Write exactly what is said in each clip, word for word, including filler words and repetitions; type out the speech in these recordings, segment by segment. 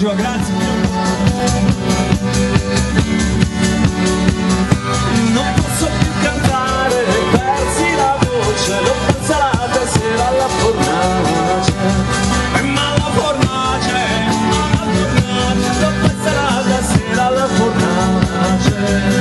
Gio, grazie. Non posso più cantare, persi la voce, l'ho persa la stasera alla fornace. Ma la fornace, ma la fornace, l'ho persa la stasera alla fornace.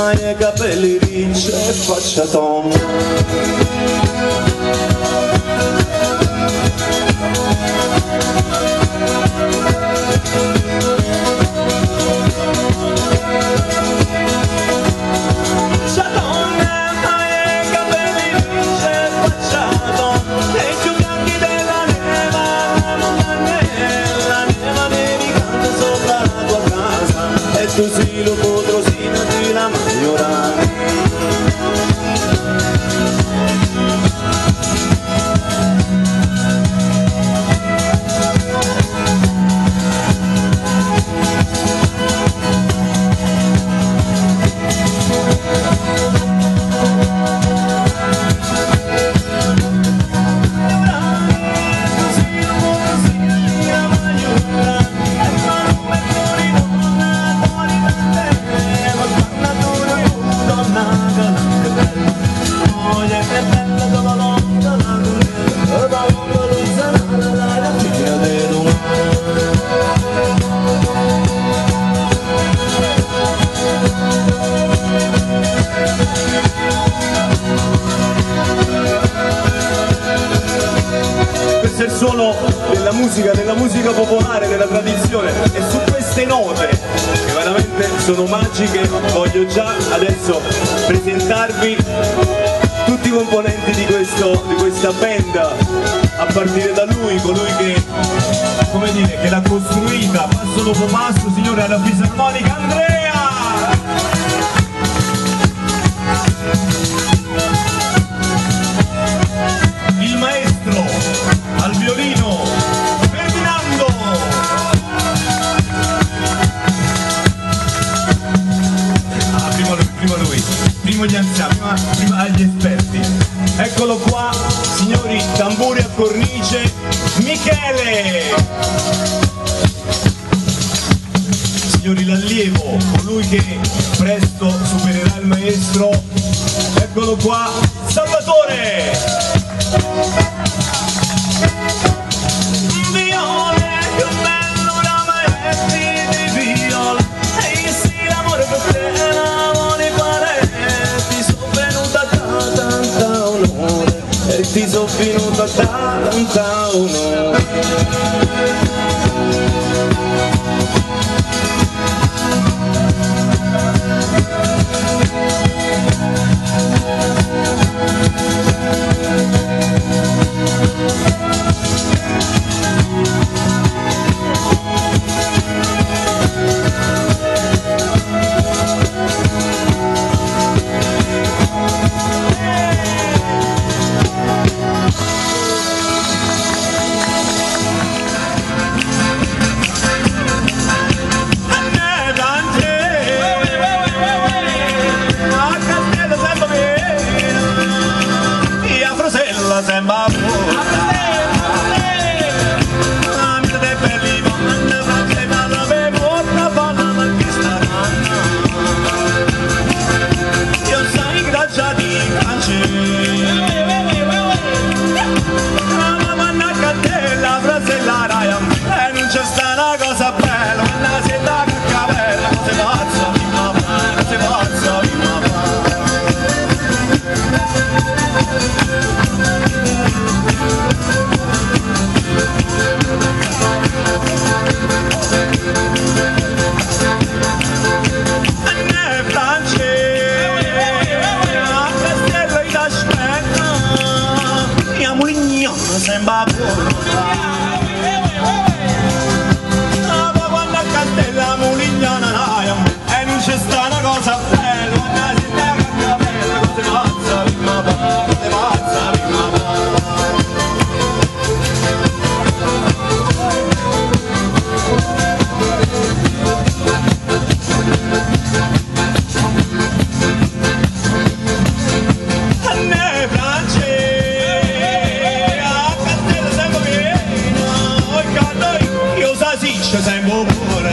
mai e capelli ricci e faccia tonda. Tu si lo potrosina di la maggioranza. Questo è il suono della musica, della musica popolare, della tradizione, e su queste note che veramente sono magiche voglio già adesso presentarvi tutti i componenti di, questo, di questa band, a partire da lui, colui che, come dire, che l'ha costruita passo dopo passo, signore, alla fisarmonica, Andrea! Il maestro al violino, Ferdinando! Ah, prima lui, prima lui, prima gli anziani, prima, prima gli esperti. Eccolo qua, signori, tamburi a cornice, Michele! Signori, l'allievo, colui che presto supererà il maestro, eccolo qua, Salvatore! Viole, che bello rametti di viola, e sì, l'amore per te, l'amore pare, ti sono venuta da tanta onore, e ti sono venuta da tanta onore. Sembra buona, amica dei belli uomini, frate, ma la bevuta buona, ma che sta donna? Io sai grazia di francese, la manna candela, frasella raia, e non c'è sta una cosa bella, una seta caccavella, cose pazza, mi mamma, cose pazza, mi mamma. Sembra buona, ma quando cantella Mulignana naia, e non c'è sta una cosa bella, una città che bella, cose pazza, rimma pa, cose pazza, rimma pa. Sembra pure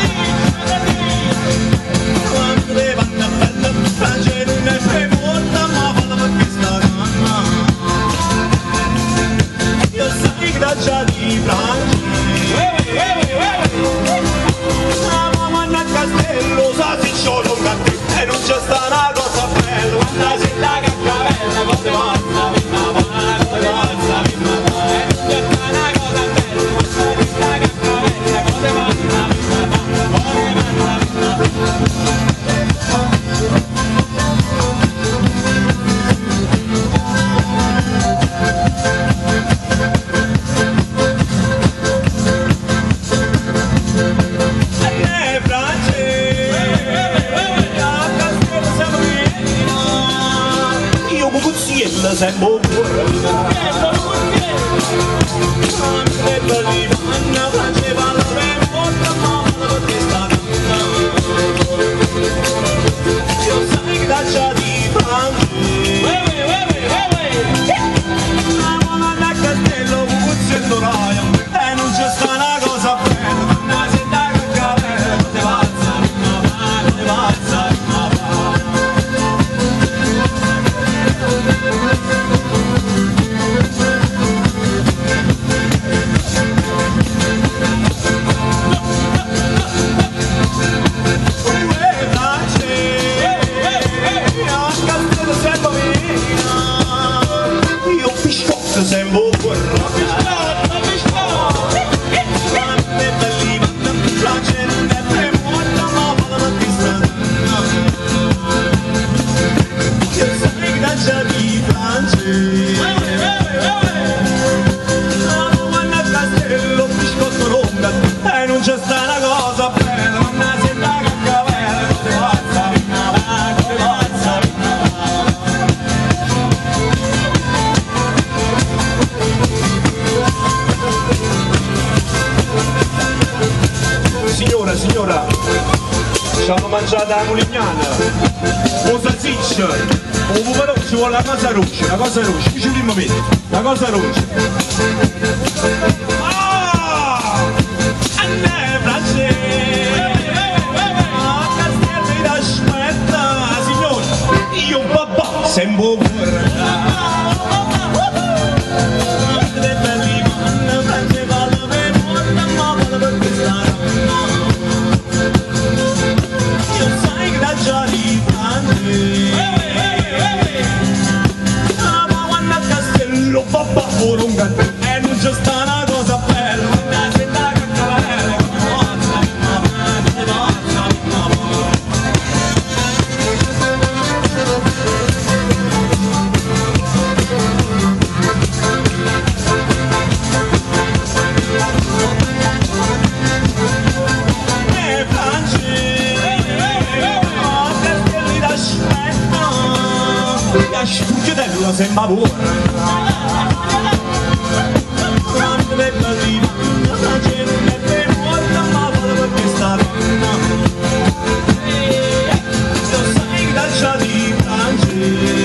quando le vanno a bella frangere non è premuta ma fanno perché sta donna io sai grazia di Francia la mamma a castello sa si sciolo e non c'è sta sempre un burro. E believe Anna faceva la memoria ma perché sta io sai che da già di Franci la mano da castello puzzendo raia e non c'è sta una cosa bella una setta che cavera te pazza una mano te pazza una sembra un burro e believe la gente è morta ma vado a pista io sai che da già di Franci la buona a castello biscotto ronda e non c'è sta una cosa bella una setta che cavera te pazza te pazza Signora, signora, ci hanno mangiato la mulignana, un salsiccio, un puperò, ci vuole la cosa rossa, la cosa rossa, qui ci prima mettere, la cosa rossa. Ah! Anne francese, a castelli da smetta, signora, io un papà, sembra un burro. E non c'è sta una cosa bella una setta che cavera te pazza e francese a castelli da smetta a sfuggitello sembra burro e believe la gente è morta ma vado perché sta io sai che da già di Franci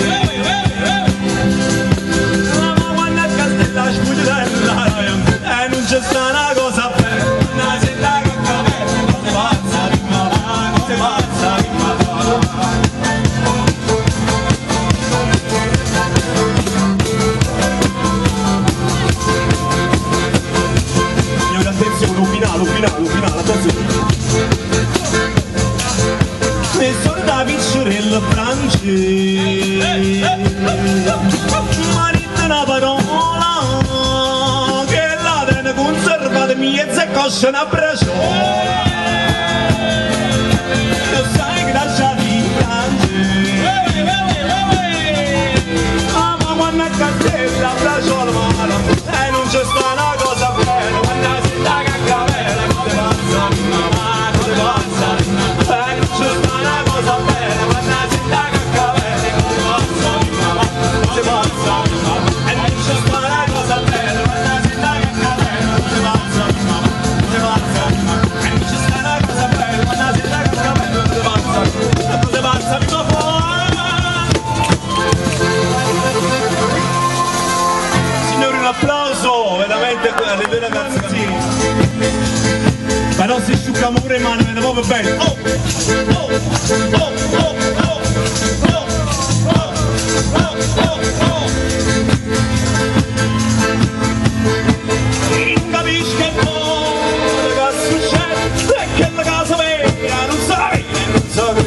la mamma a castella sfuggitella e non c'è sta una cosa bella una setta che cavera te pazza te pazza Finale, finale, finale, attenzione. E sono da picciorella francese marito una parola che la tiene conservata mezza e coscia una bracciola lo sai che da già di francese ma quando a castello bracciola mala e non c'è sta una cosa bella quando si sta che cavera te pazza te pazza e non c'è sta una cosa bella quando si sta che cavera te pazza te pazza e non c'è sta una cosa bella quando si sta che cavera te pazza te pazza e non c'è sta una cosa bella quando si sta che cavera te pazza te pazza mi fa signori un applauso veramente alle due ragazzine però si asciuga pure in mano viene proprio bene oh oh oh oh oh oh oh oh oh oh non capisci che vuole che succede e che la casa vera non sai non sai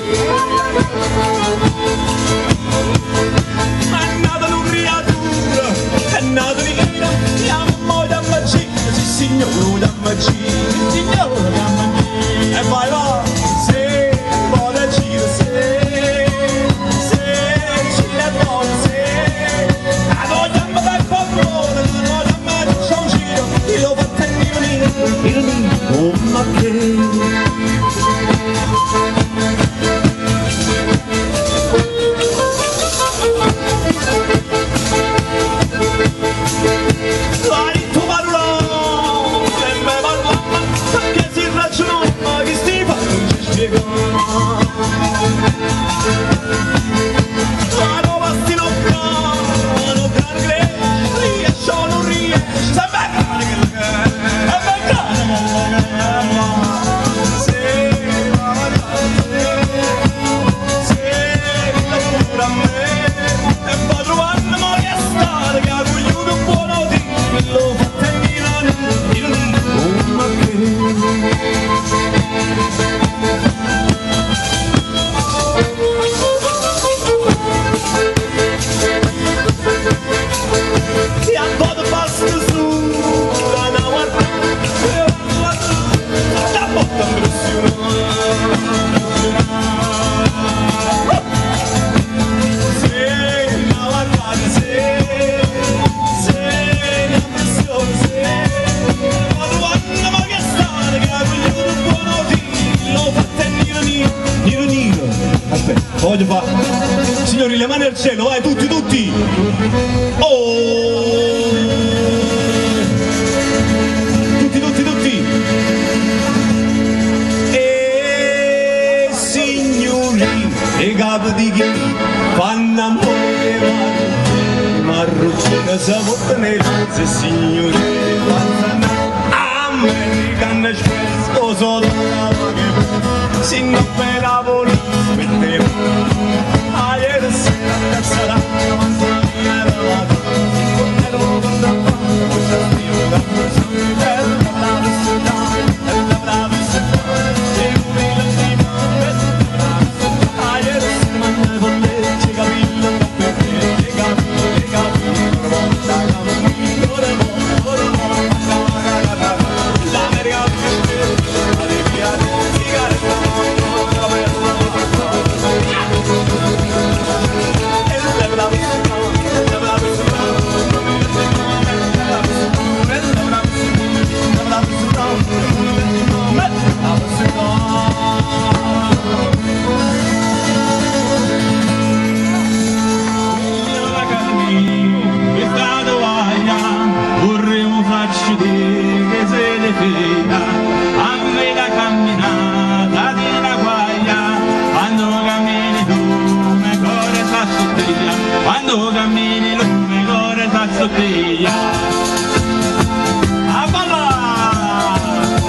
è nata una creatura è nata di che chiamo da magia sì signore da magia sì signore da magia e vai va se vuole gira se se ci è buono se a noi dammi dai favore a noi dammi c'è un giro io vado a tenere il mio ma che voglio fare. Signori, le mani al cielo, vai, tutti, tutti! Oh! Tutti, tutti, tutti! E signori, i capi di chi fanno amore vanno, marruccina si porta nei pezzi, signori, fanno American Express, o solo la che si non me la volevo mettere. A ieri sera a casa la manzana era la tua, ero con la panna, poi c'è io da questo, è la bravissima, è la bravissima, e un milano a ieri sera mangiare bollette, capillo, caffè, e capillo, e capillo, una volta capillo, ora mo, ora mo, l'America la alegria di sigaretta. Quando cammini lungo cuore sta sottiglia a ballare.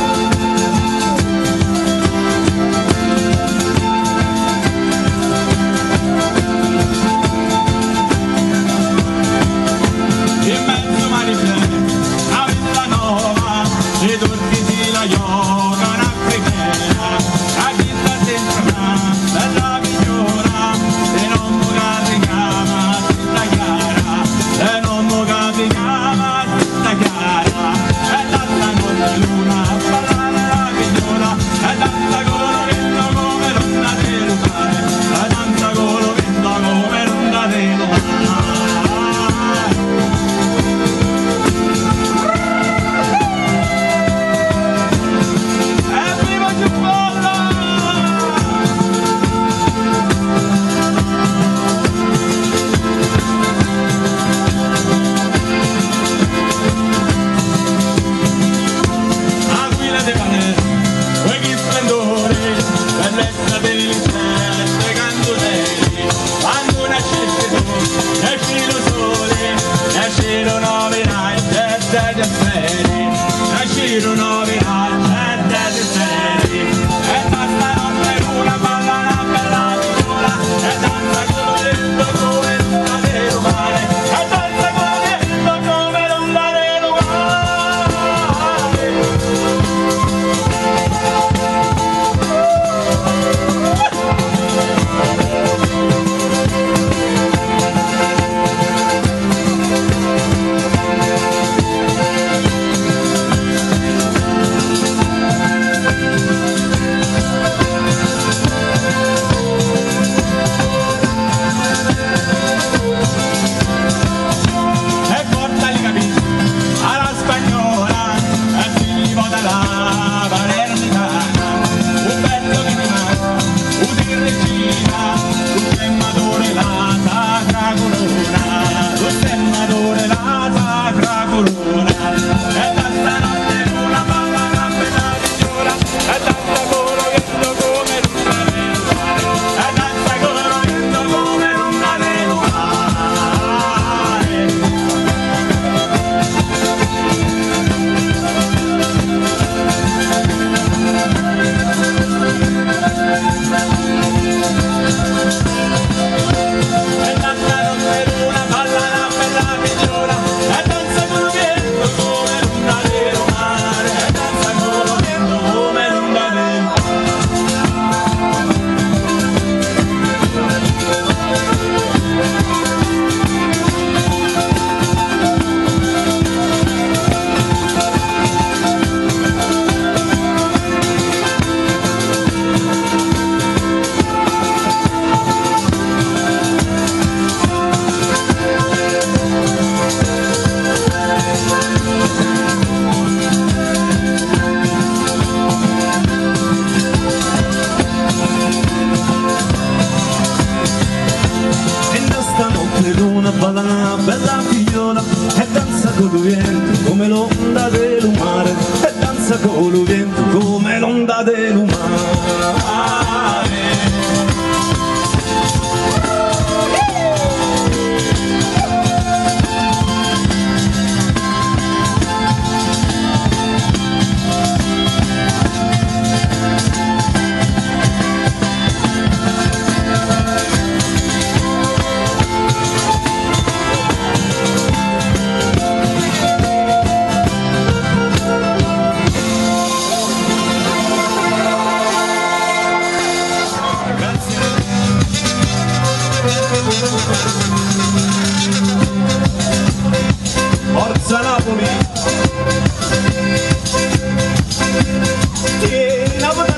In mezzo mare a Villa Nova e tutti la yoga un'africana a chi sta dentro una bella migliora e non può caricare tutta chiara e non può caricare tutta chiara e l'altra notte luna a ballare la migliora e danza con lo vento come l'onda del mare e danza con lo vento come l'onda del mare.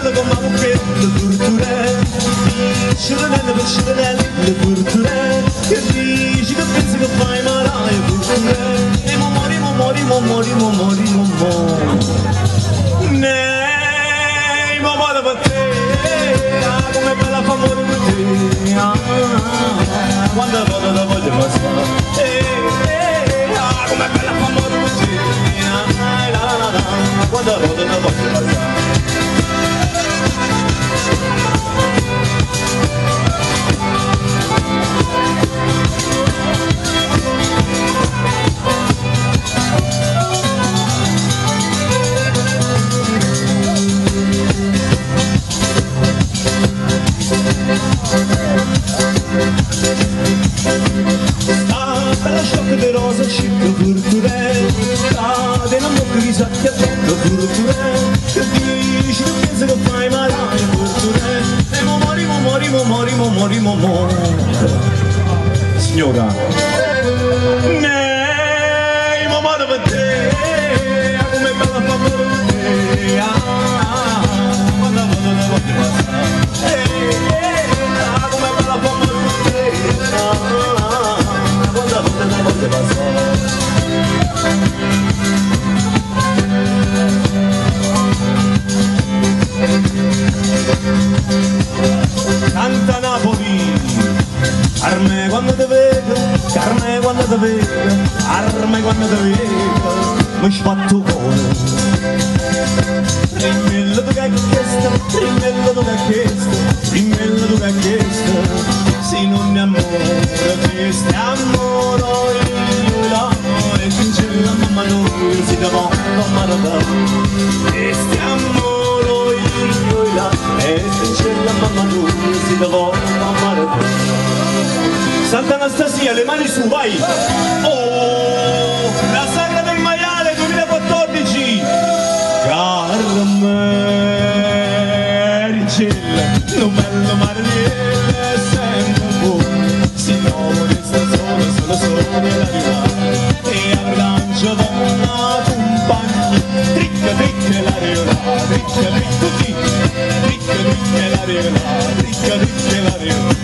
belle come un mucchietto torture, cirenelle per cirenelle torture, che dici che pensi che fai malare torture, e mo mori, mo mori, mo mori, mo mori, mo mori. Nei, mo mori per te, ah, come bella fa amore per te, ah, quando vado la voglio passare, eh, ah, come bella fa amore per te, ah, la la la, quando vado la voglio passare. Bella sciocca di rosa scicca purpure, cade in bocca di sacca tocca purpure, che dici che pensi che fai malare purpure, e mo mori, mo mori, mo mori, mo mori, mo mori. Signora, nei, mo mori per te, come bella fa amore per te, ah, quando vado la voglio passare, eh, come bella fa amore per te, ah, canta Napoli, arme quando te vedo, carne quando te vedo, arme quando te vedo, mi spatto cuore. Rimello tu che hai chiesto, rimello tu che hai chiesto, rimello tu che hai chiesto, se non mi amore, questo amore io là, e finché la mamma noi si davò con maratà. Questo amore io là, e finché la mamma noi si davò con maratà. Santa Anastasia, le mani su, vai! Oh, la sagra del maiale duemilaquattordici! Carme, Ricella, non bello Marielle, sempre buono, si trova questa sola, solo solo la rivale, e a lancio da una compagna, tricca tricca la rivale, tricca tricca tutti, tricca tricca la rivale, tricca tricca la rivale.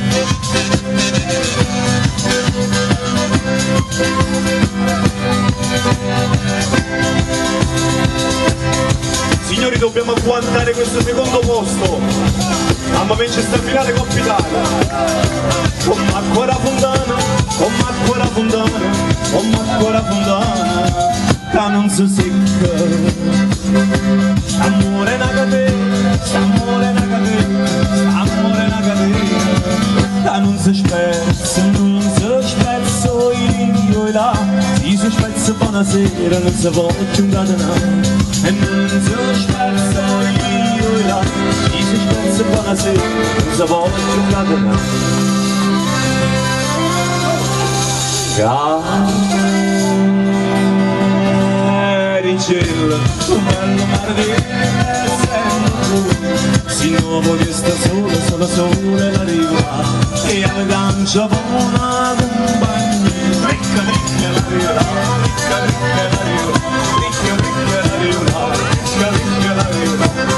Signori, dobbiamo agguantare questo secondo posto. Mamma mia, c'è sta finale Coppa Italia. Con macquara fondana, con macquara fondana, con macquara fondana, che non si secca. St'amore è una catena, st'amore è una catena, st'amore è una catena, che non si spezza, non si spezza io e là. Si si spezza buonasera, non si può più incatenare. E non si spezza io e là, si si spezza buonasera, non si può più incatenare. Ricella, un bello martedì, si nuovo che sta sola, sola sola la riva, e alla gancia buona compagnia, ricca ricca la riva, ricca ricca la riva, ricca ricca la riva, ricca ricca la riva.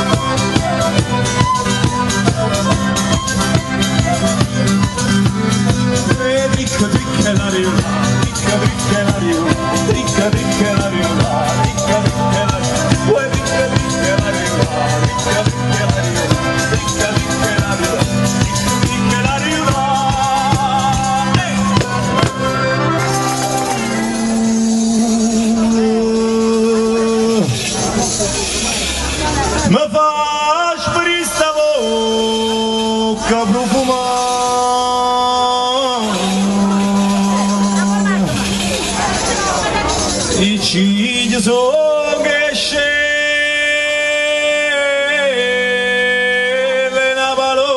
Ricca ricca la riva, ricca ricca la riva, ricca ricca la riva, ricca ricca la riva, poi ricca ricca la riva, ricca ricca la riva, ricca ricca la riva, ricca la riva. Mi fa sparire sta bocca profumata, i cigli sono che scende una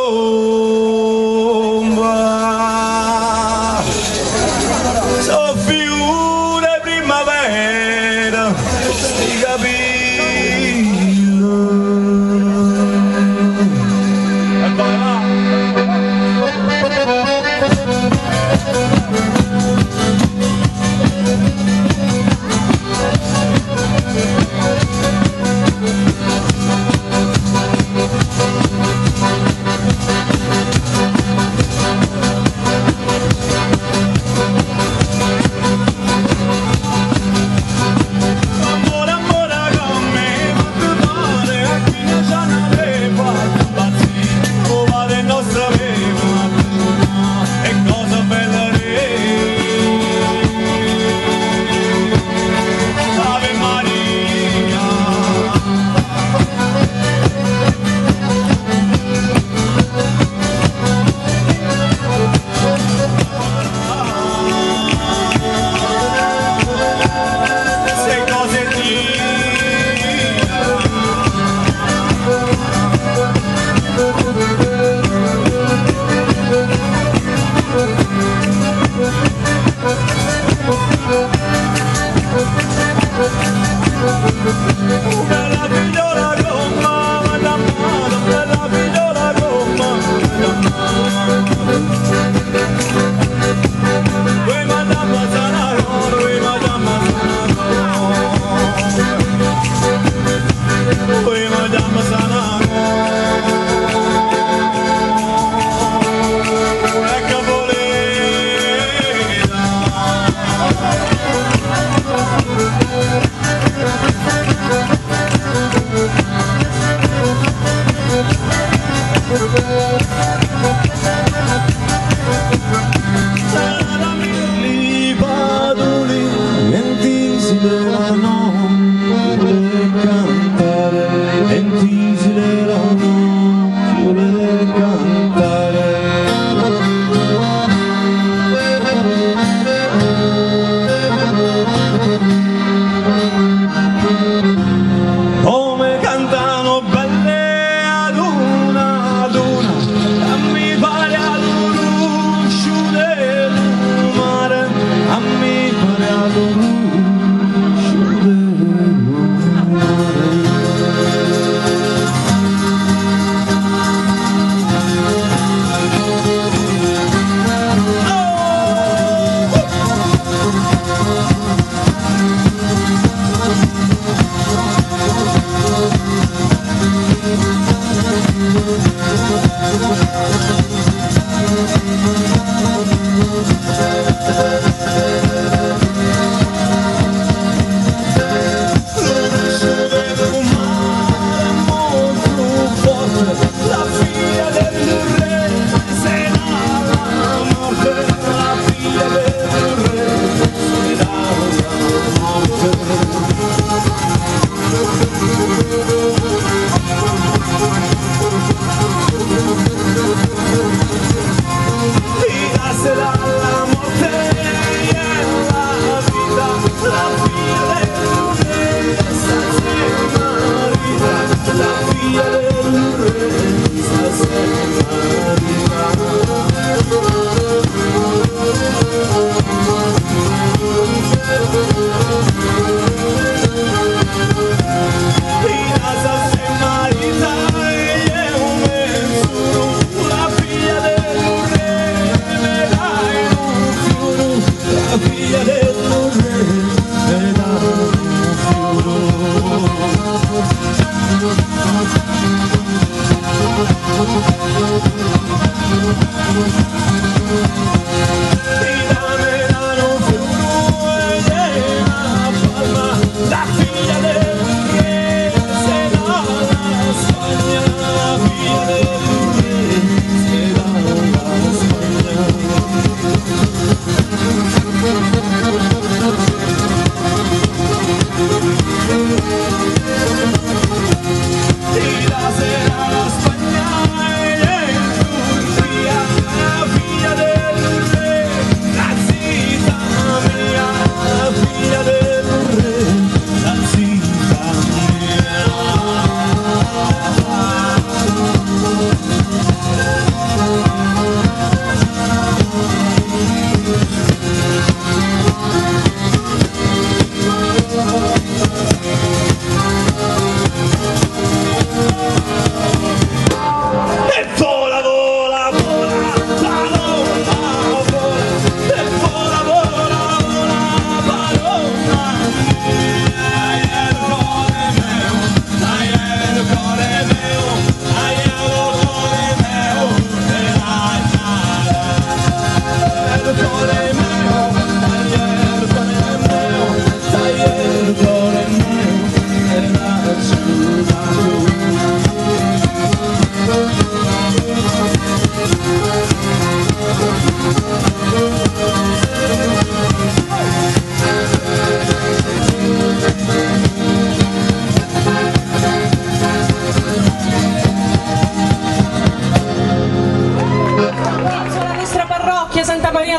palomba, so fiore primavera, sti capelli.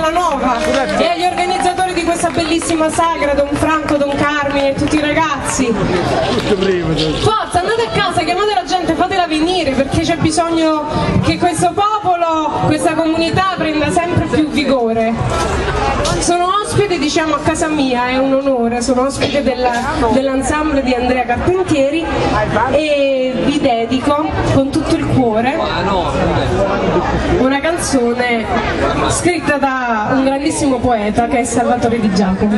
Malanova e agli organizzatori di questa bellissima sagra, Don Franco, Don Carmine e tutti i ragazzi. Forza, andate a casa, chiamate la gente, fatela venire, perché c'è bisogno che questo popolo, questa comunità prenda sempre più vigore. Sono ospite, diciamo, a casa mia, è un onore, sono ospite dell'ensemble di Andrea Carpentieri e vi dedico con tutto il cuore una canzone scritta da un grandissimo poeta che è Salvatore Di Giacomo.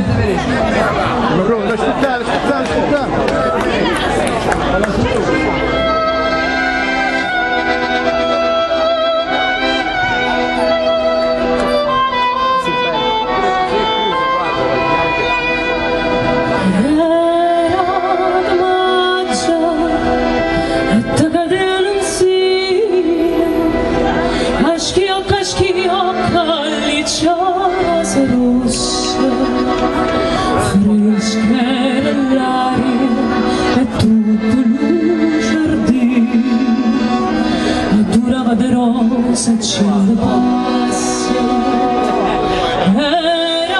Se ci passa era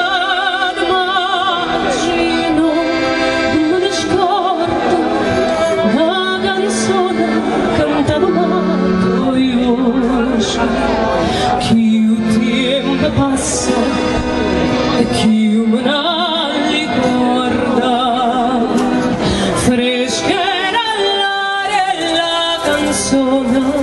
immagino, non mi scordo la canzone cantata ma io che il tempo passa e chi me ne ricorda fresca era l'aria la canzone.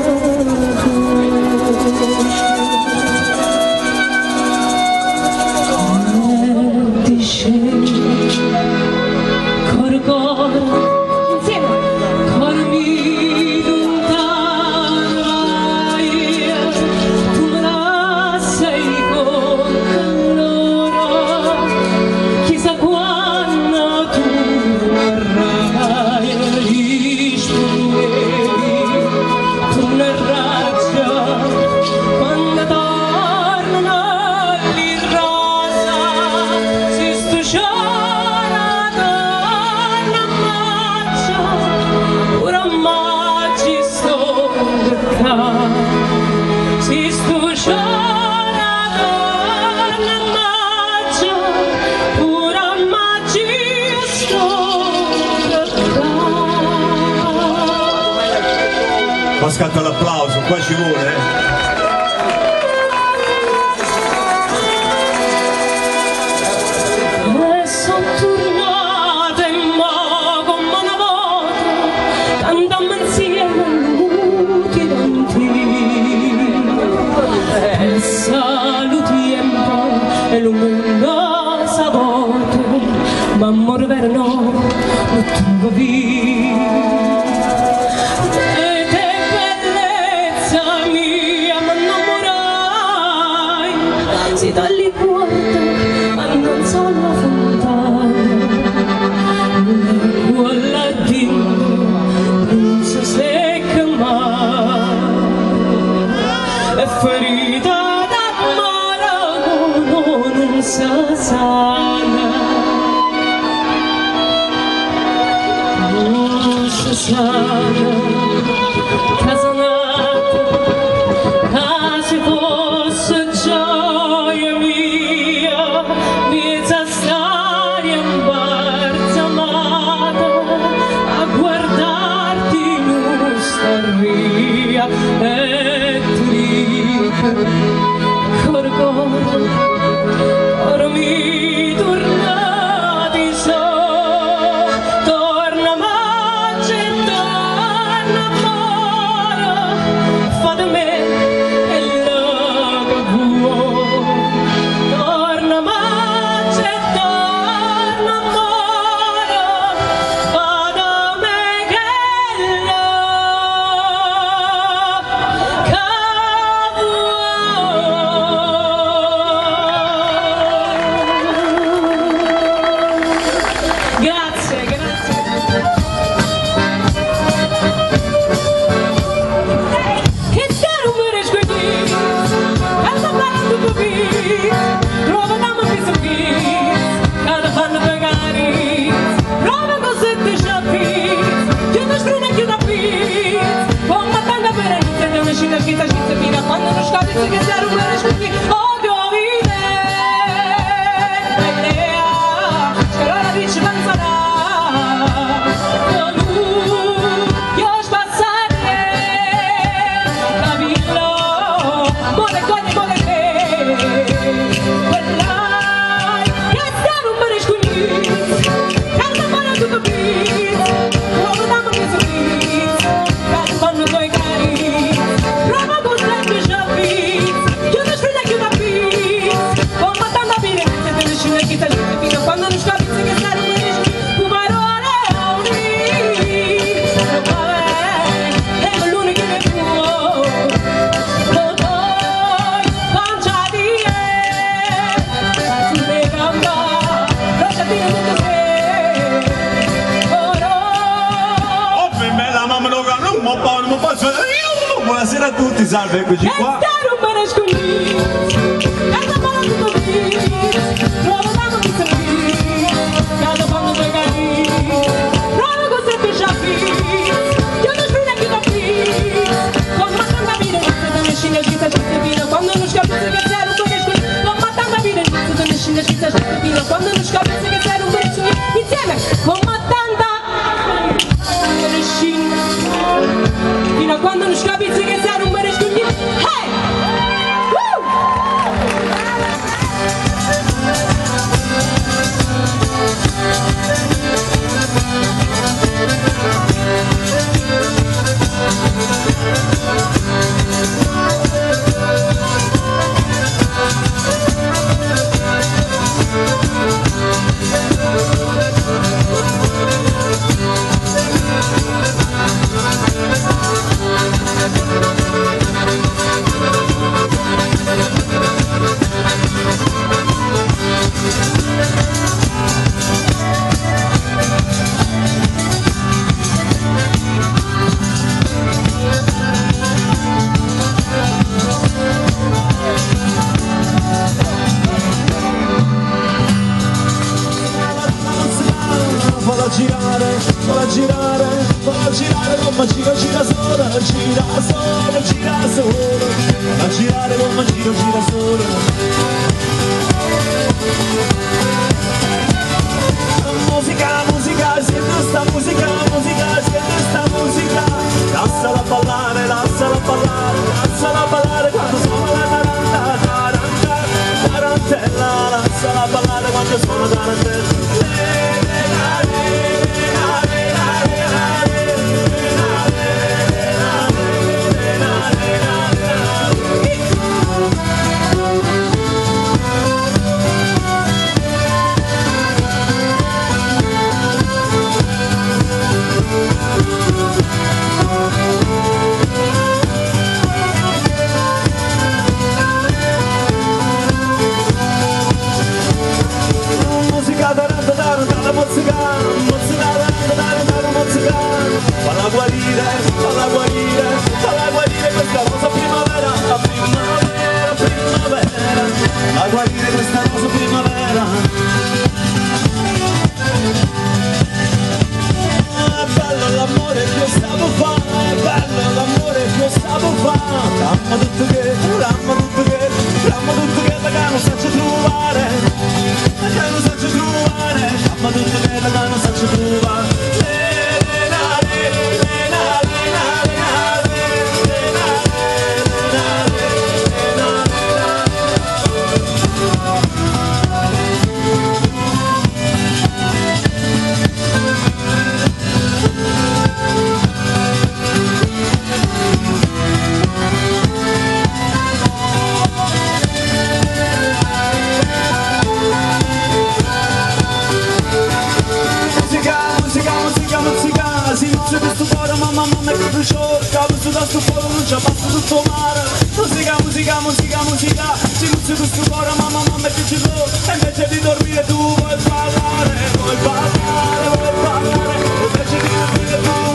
Qua scatta l'applauso, qua ci vuole, eh? Ma amor verno non trovo via e te bellezza mia ma innamorai si togli cuore ma non so la fontana quella dingo non si secca mai è ferita d'amaro non si sana. Casa nata, se fosse gioia mia, miezza storia imbalsamata, a guardarti in staria e triste, corcoro, ora mi tornati so. Quando non scappi che sei un vero scusi, odio vivere. Buonasera a tutti, salve, eccoci qua. Quando non scapisce che sei un po' con Matanda vino inizio da nescina città fino quando non scapisce che sei un po' insieme con Matanda nescina fino a quando non scapisce che sei un po' hey! Falla girare, falla girare, falla girare, mamma gira, gira sola, gira sola, gira sola, falla girare, mamma gira, gira sola. Musica, musica, sento sta musica, musica, sento sta musica, lasciala ballare, lasciala ballare, lasciala ballare quando suona la taranta, taranta, tarantella, lasciala ballare quando suona la tarantella. Falla guarire, falla guarire, falla guarire questa rosa primavera, la primavera, primavera, falla guarire questa rosa primavera. È bello l'amore che io stavo fa, è bello l'amore che io stavo fa, damma tutto che, damma tutto che, damma tutto che la non saccio trovare, la non saccio trovare, damma tutto che la non saccio trovare. Mamma mamma che bruciò, cavo su da sto cuore non c'è basta tutto mare. Musica, musica, musica, musica, si luce questo cuore, mamma mamma che ci sono. E invece di dormire tu vuoi ballare, vuoi ballare, vuoi ballare, invece di dormire tu